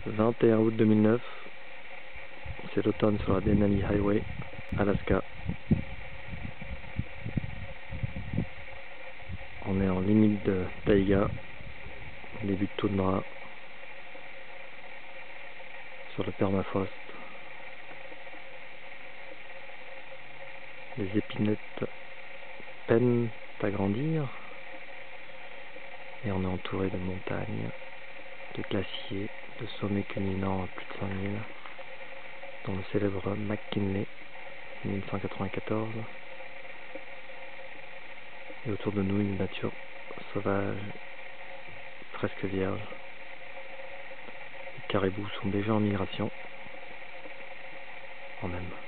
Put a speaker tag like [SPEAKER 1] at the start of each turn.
[SPEAKER 1] 21 août 2009, c'est l'automne sur la Denali Highway, Alaska. On est en limite de taïga, début de toundra, sur le permafrost. Les épinettes peinent à grandir et on est entouré de montagnes, de glaciers, de sommets culminant à plus de 5000, dont le célèbre McKinley 1194, et autour de nous une nature sauvage, presque vierge. Les caribous sont déjà en migration, en même.